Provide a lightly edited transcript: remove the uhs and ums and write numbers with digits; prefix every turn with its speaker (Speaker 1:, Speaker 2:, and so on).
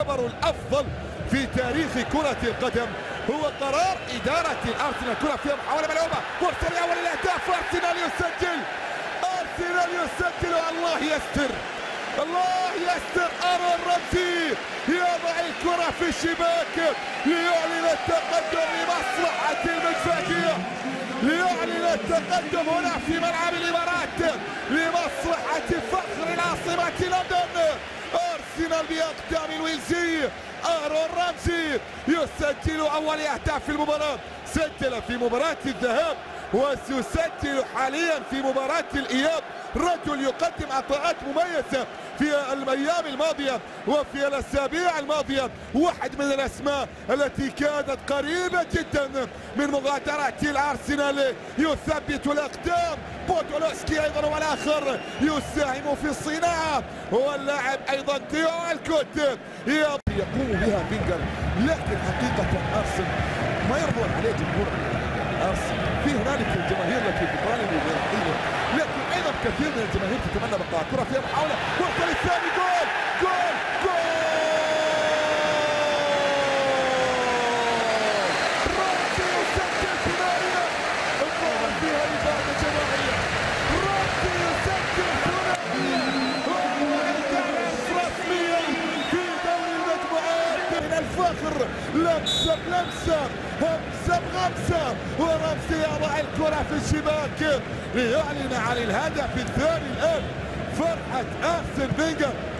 Speaker 1: الخبر الأفضل في تاريخ كرة القدم هو قرار إدارة الأرسنال. كرة فيها محاولة ملعوبة، فرصة لأول الأهداف، أرسنال يسجل، أرسنال يسجل. الله يستر، الله يستر. أرون رمزي يضع الكرة في الشباك ليعلن التقدم لمصلحة المدفعية، ليعلن التقدم هنا في ملعب الإمارات لمصلحة فخر العاصمة لندن. أرسنال بأقدام الويلزي أرون رمزي يسجل أول أهداف في المباراة. سجل في مباراة الذهاب وسيسجل حاليا في مباراة الإياب. رجل يقدم عطاءات مميزة في الأيام الماضية وفي الأسابيع الماضية، واحد من الأسماء التي كانت قريبة جدا من مغادرة الأرسنال. يثبت الأقدام. بودولوسكي أيضا هو الآخر يساهم في الصناعة، واللاعب أيضا تيو الكوت يقوم بها فينجر. لكن حقيقة أرسنال ما يرضون عليه جمهور أرسنال. في هنالك الجماهير التي تطالب بالرحيل، لكن ايضا كثير من الجماهير تتمنى بقاء. كرة فيها محاولة، والجول الثاني، جول جول جول. رمزي يسجل ثنائية، الظاهر فيها إبادة جماعية. رمزي يسجل ثنائية، وهو الدعم رسميا في دوري المجموعات. من الفخر لمسة بلمسة، همسة بغمسة، ورمزي يضع الكرة في الشباك ليعلن عن الهدف الثاني الآن. فرحة أرسن فينجر.